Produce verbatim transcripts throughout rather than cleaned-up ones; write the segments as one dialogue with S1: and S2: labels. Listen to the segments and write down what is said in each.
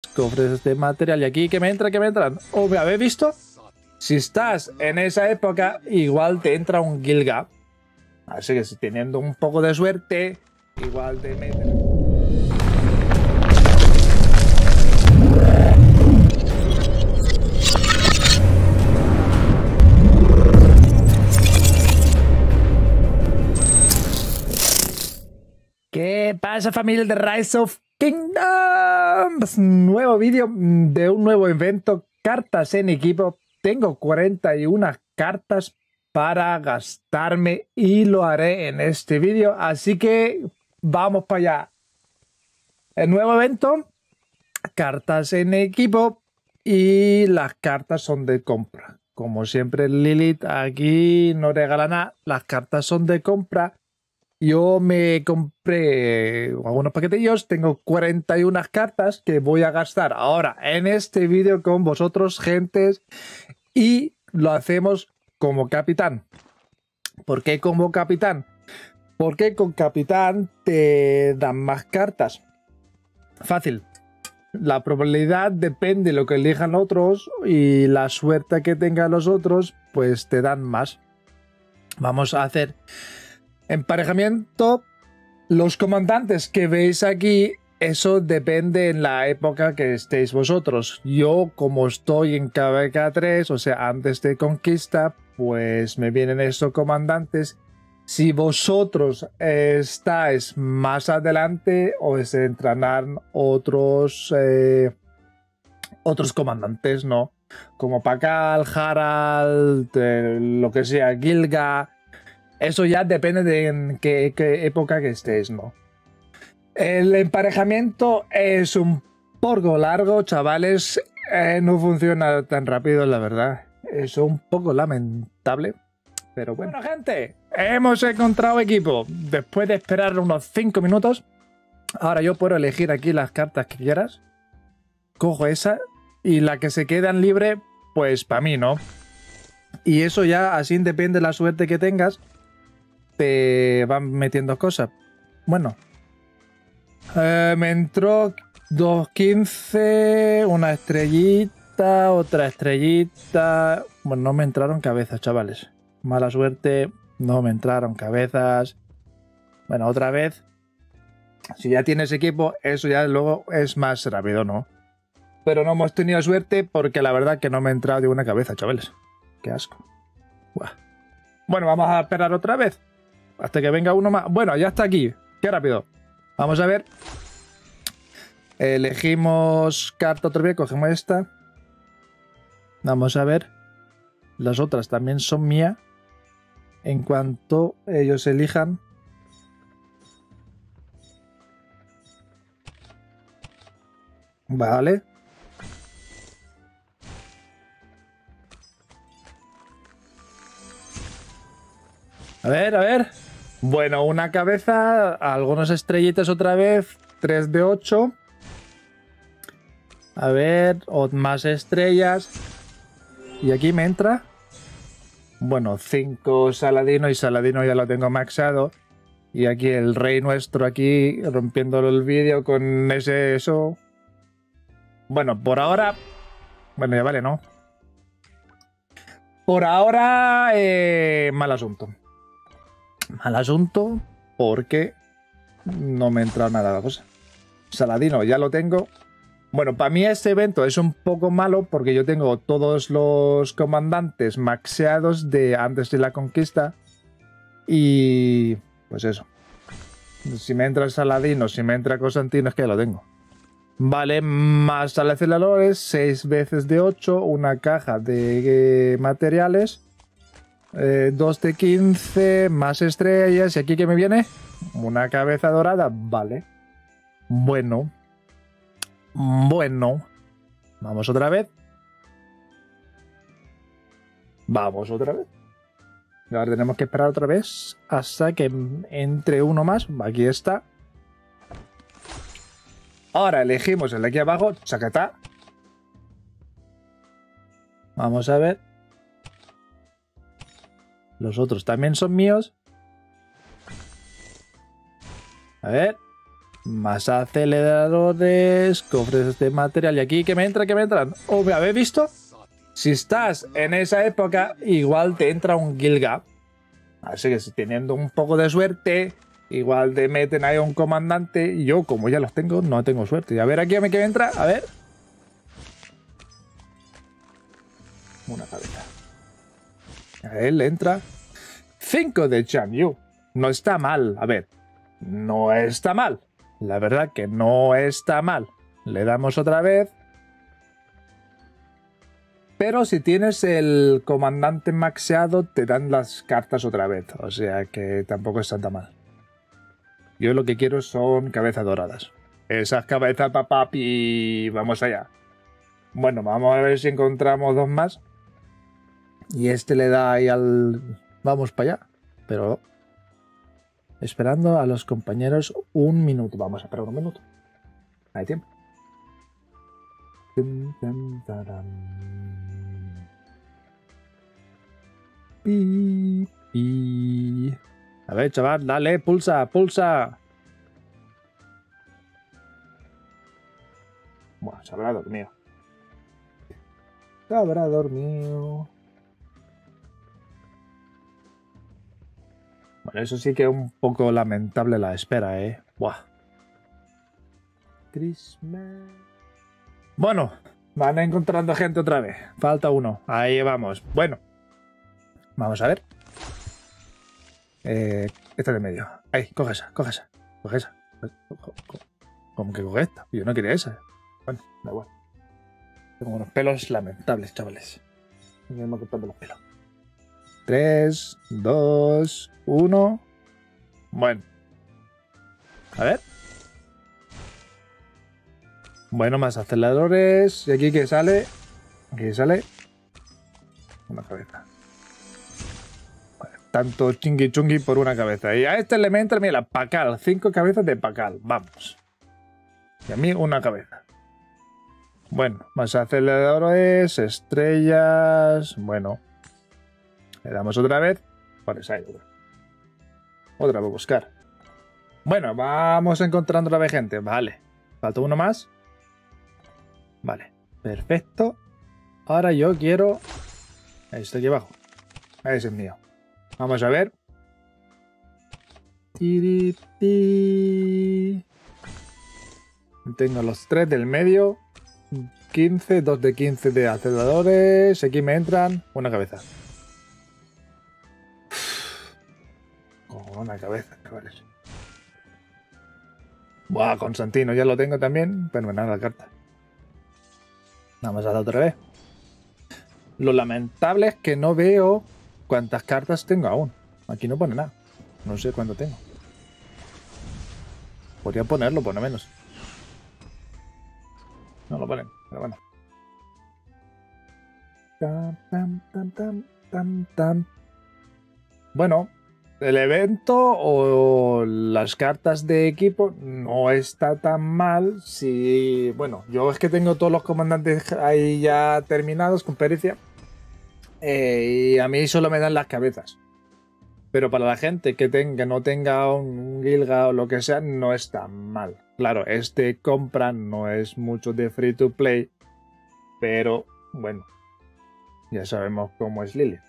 S1: cofres de material. Y aquí, que me entra, que me entran. Oh, ¿me habéis visto? Si estás en esa época, igual te entra un Gilga. Así que si teniendo un poco de suerte, igual te meten. ¿Qué pasa, familia de Rise of Kingdoms? Nuevo vídeo de un nuevo evento, cartas en equipo. Tengo cuarenta y una cartas para gastarme y lo haré en este vídeo, así que vamos para allá. El nuevo evento, cartas en equipo y las cartas son de compra. Como siempre, Lilith aquí no regala nada, las cartas son de compra. Yo me compré algunos paquetillos, tengo cuarenta y una cartas que voy a gastar ahora en este vídeo con vosotros, gentes, y lo hacemos como capitán. ¿Por qué como capitán? Porque con capitán te dan más cartas. Fácil. La probabilidad depende de lo que elijan otros y la suerte que tengan los otros, pues te dan más. Vamos a hacer emparejamiento. Los comandantes que veis aquí, eso depende en la época que estéis vosotros. Yo, como estoy en K V K tres, o sea, antes de conquista, pues me vienen estos comandantes. Si vosotros estáis más adelante, os entrarán otros eh, otros comandantes, ¿no? Como Pakal, Harald, eh, lo que sea, Gilga. Eso ya depende de en qué, qué época que estéis, ¿no? El emparejamiento es un poco largo, chavales. Eh, no funciona tan rápido, la verdad. Es un poco lamentable. Pero bueno. Bueno, gente, hemos encontrado equipo. Después de esperar unos cinco minutos. Ahora yo puedo elegir aquí las cartas que quieras. Cojo esa. Y la que se quedan libre, pues para mí, ¿no? Y eso ya, así depende de la suerte que tengas. Te van metiendo cosas. Bueno. Eh, me entró dos quince, una estrellita, otra estrellita. Bueno, no me entraron cabezas, chavales. Mala suerte, no me entraron cabezas. Bueno, otra vez. Si ya tienes equipo, eso ya luego es más rápido, ¿no? Pero no hemos tenido suerte porque la verdad que no me ha entrado de una cabeza, chavales. Qué asco. Buah. Bueno, vamos a esperar otra vez. Hasta que venga uno más. Bueno, ya está aquí. Qué rápido. Vamos a ver. Elegimos carta otra vez. Cogemos esta. Vamos a ver. Las otras también son mías. En cuanto ellos elijan. Vale. A ver, a ver. Bueno, una cabeza, algunos estrellitas otra vez, tres de ocho. A ver, más estrellas. Y aquí me entra. Bueno, cinco Saladino y Saladino ya lo tengo maxado. Y aquí el rey nuestro aquí rompiendo el vídeo con ese eso. Bueno, por ahora... Bueno, ya vale, ¿no? Por ahora, eh, mal asunto. Mal asunto porque no me ha entrado nada la cosa. Saladino ya lo tengo. Bueno, para mí este evento es un poco malo porque yo tengo todos los comandantes maxeados de antes de la conquista. Y pues eso. Si me entra Saladino, si me entra Constantino, es que ya lo tengo. Vale, más aceleradores, seis veces de ocho, una caja de eh, materiales. Eh, dos de quince, más estrellas. ¿Y aquí qué me viene? Una cabeza dorada. Vale. Bueno. Bueno. Vamos otra vez. Vamos otra vez. Y ahora tenemos que esperar otra vez hasta que entre uno más. Aquí está. Ahora elegimos el de aquí abajo. Chacatá. Vamos a ver. Los otros también son míos. A ver. Más aceleradores, cofres de material. Y aquí que me entra, que me entran. ¿O me habéis visto? Si estás en esa época, igual te entra un Gilgap. Así que si teniendo un poco de suerte, igual te meten ahí un comandante. Y yo, como ya los tengo, no tengo suerte. Y a ver aquí a mí que me entra. A ver. Una cabeza. A él le entra cinco de Chan Yu. No está mal. A ver. No está mal. La verdad que no está mal. Le damos otra vez. Pero si tienes el comandante maxeado, te dan las cartas otra vez. O sea que tampoco está tan mal. Yo lo que quiero son cabezas doradas. Esas cabezas, papapi. Vamos allá. Bueno, vamos a ver si encontramos dos más. Y este le da ahí al... Vamos para allá. Pero... Esperando a los compañeros un minuto. Vamos a esperar un minuto. Hay tiempo. Pi, pi. A ver, chaval, dale, pulsa, pulsa. Bueno, se habrá dormido. Se habrá dormido. Bueno, eso sí que es un poco lamentable la espera, ¿eh? Buah. Christmas. Bueno, van encontrando gente otra vez. Falta uno. Ahí vamos. Bueno. Vamos a ver. Eh, esta de medio. Ahí, coge esa, coge esa. Coge esa. ¿Cómo que coge esta? Yo no quería esa. Bueno, da igual. Tengo unos pelos lamentables, chavales. Me voy cortando los pelos. tres, dos, uno. Bueno. A ver. Bueno, más aceleradores. Y aquí que sale. Aquí sale. Una cabeza. Vale, tanto chingui chungui por una cabeza. Y a este le me entra, mira, Pakal. Cinco cabezas de Pakal. Vamos. Y a mí una cabeza. Bueno, más aceleradores. Estrellas. Bueno. Le damos otra vez. Vale, esa hay otra. Otra voy a buscar. Bueno, vamos encontrando otra vez gente. Vale. Falta uno más. Vale. Perfecto. Ahora yo quiero... Ahí está aquí abajo. Ese es mío. Vamos a ver. Tengo los tres del medio. quince, dos de quince de aceleradores. Aquí me entran una cabeza. Una cabeza, chavales. Buah, Constantino, ya lo tengo también. Pero me da la carta. Vamos a dar otra vez. Lo lamentable es que no veo cuántas cartas tengo aún. Aquí no pone nada. No sé cuánto tengo. Podría ponerlo, por lo menos. No lo ponen, pero bueno. Tam, tam, tam, tam, tam, tam. Bueno, el evento o las cartas de equipo no está tan mal si... Bueno, yo es que tengo todos los comandantes ahí ya terminados con pericia. Eh, y a mí solo me dan las cabezas. Pero para la gente que tenga, no tenga un Gilga o lo que sea, no está mal. Claro, este compra no es mucho de free to play. Pero, bueno, ya sabemos cómo es Lily.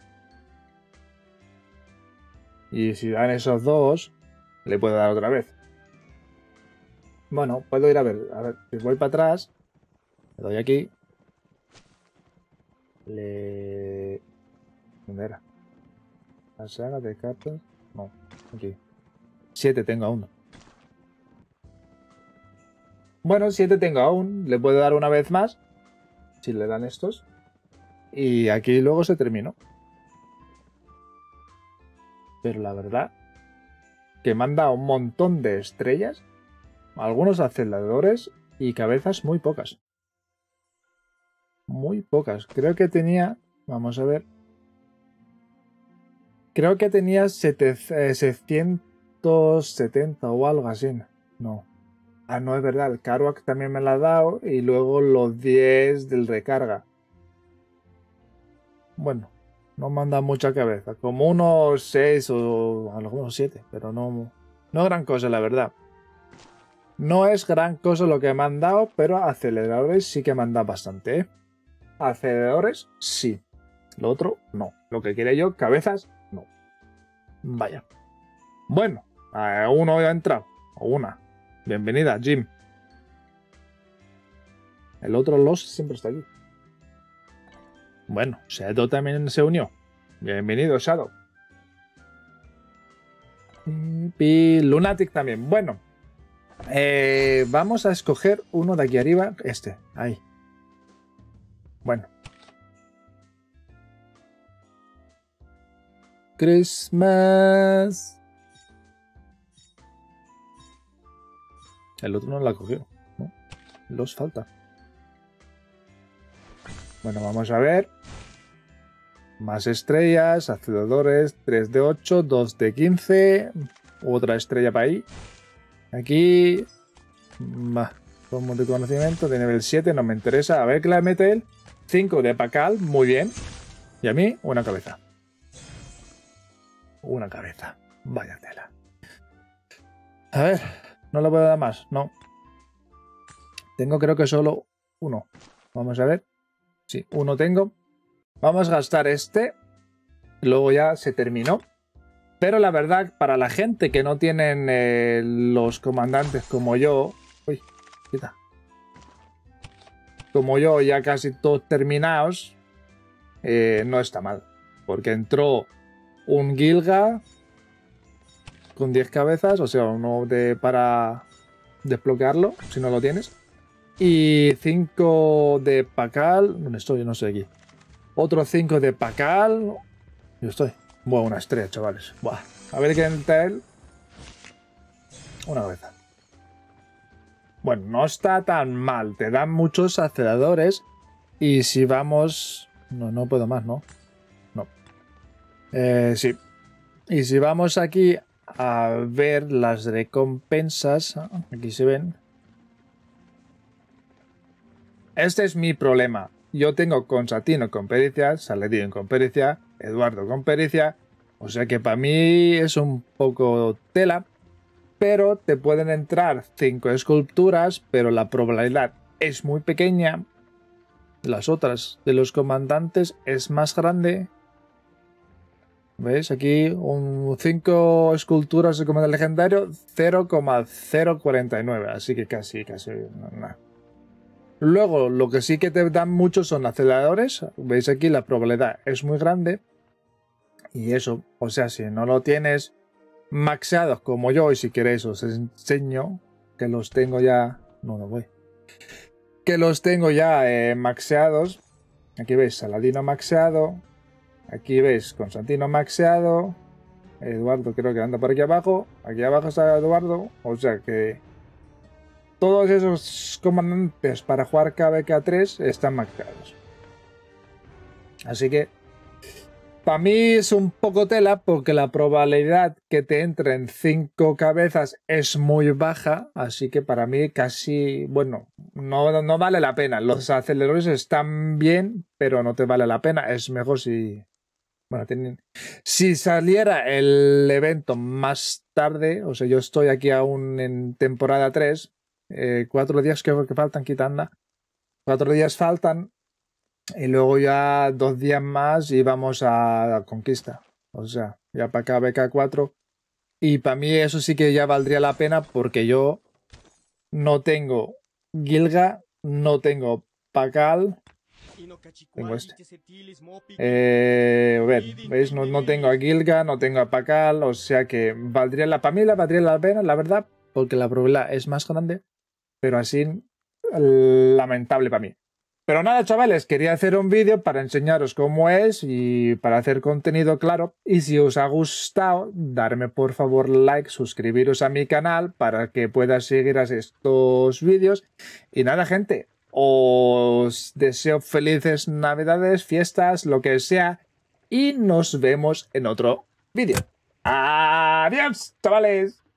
S1: Y si dan esos dos, le puedo dar otra vez. Bueno, puedo ir a ver. A ver, si voy para atrás, le doy aquí. Le... ¿Dónde era? La saga de cartas. No, aquí. siete tengo aún. Bueno, siete tengo aún. Le puedo dar una vez más. Si le dan estos. Y aquí luego se terminó. Pero la verdad que manda un montón de estrellas, algunos aceleradores y cabezas muy pocas. Muy pocas. Creo que tenía... Vamos a ver. Creo que tenía setecientos setenta o algo así. No. Ah, no es verdad. El Kerouac también me la ha dado. Y luego los diez del recarga. Bueno. No manda mucha cabeza. Como unos seis o algunos siete. Pero no, no gran cosa, la verdad. No es gran cosa lo que me han dado, pero aceleradores sí que me han dado bastante, ¿eh? Aceleradores, sí. Lo otro, no. Lo que quería yo, cabezas, no. Vaya. Bueno, uno ya ha entrado. O una. Bienvenida, Jim. El otro Los siempre está aquí. Bueno, Shadow también se unió. Bienvenido, Shadow. Y Lunatic también. Bueno, eh, vamos a escoger uno de aquí arriba. Este, ahí. Bueno. Christmas. El otro no la cogió, ¿no? Los falta. Bueno, vamos a ver. Más estrellas, aceleradores, tres de ocho, dos de quince. Otra estrella para ahí. Aquí. Va. Como de conocimiento de nivel siete, no me interesa. A ver qué le mete él. cinco de Pacal, muy bien. Y a mí, una cabeza. Una cabeza. Vaya tela. A ver, no le puedo dar más, no. Tengo creo que solo uno. Vamos a ver. Sí, uno tengo. Vamos a gastar este. Luego ya se terminó. Pero la verdad, para la gente que no tienen eh, los comandantes como yo... Uy, quita. Como yo, ya casi todos terminados, eh, no está mal. Porque entró un Gilga con diez cabezas, o sea, uno de, para desbloquearlo, si no lo tienes. Y cinco de Pacal. ¿Dónde estoy? No sé aquí. Otros cinco de Pacal. Yo estoy. Buah, una estrella, chavales. Buah. A ver qué entra él. Una cabeza. Bueno, no está tan mal. Te dan muchos aceleradores. Y si vamos... No, no puedo más, ¿no? No. Eh, sí. Y si vamos aquí a ver las recompensas... Aquí se ven. Este es mi problema. Yo tengo Constantino con pericia, Saladín con pericia, Eduardo con pericia. O sea que para mí es un poco tela. Pero te pueden entrar cinco esculturas, pero la probabilidad es muy pequeña. Las otras de los comandantes es más grande. ¿Veis? Aquí un cinco esculturas de comandante legendario, cero coma cero cuarenta y nueve. Así que casi, casi nada. Luego, lo que sí que te dan mucho son aceleradores. Veis aquí, la probabilidad es muy grande. Y eso, o sea, si no lo tienes maxeados como yo, y si queréis os enseño que los tengo ya... No, no voy. Que los tengo ya eh, maxeados. Aquí veis Saladino maxeado. Aquí veis Constantino maxeado. Eduardo creo que anda por aquí abajo. Aquí abajo está Eduardo. O sea que... Todos esos comandantes para jugar K B K tres están maxeados. Así que para mí es un poco tela porque la probabilidad que te entren cinco cabezas es muy baja. Así que para mí casi, bueno, no, no vale la pena. Los aceleradores están bien, pero no te vale la pena. Es mejor si... Bueno, tienen, si saliera el evento más tarde, o sea, yo estoy aquí aún en temporada tres. Eh, cuatro días creo que faltan, quitanda. Cuatro días faltan. Y luego ya dos días más y vamos a la conquista. O sea, ya para acá B K cuatro. Y para mí eso sí que ya valdría la pena porque yo no tengo Gilga, no tengo Pacal. Tengo este. Eh, a ver, ¿veis? No, no tengo a Gilga, no tengo a Pacal. O sea que valdría la, para mí la valdría la pena, la verdad, porque la probabilidad es más grande. Pero así, lamentable para mí. Pero nada, chavales, quería hacer un vídeo para enseñaros cómo es y para hacer contenido claro. Y si os ha gustado, darme por favor like, suscribiros a mi canal para que pueda seguir estos vídeos. Y nada, gente, os deseo felices navidades, fiestas, lo que sea. Y nos vemos en otro vídeo. ¡Adiós, chavales!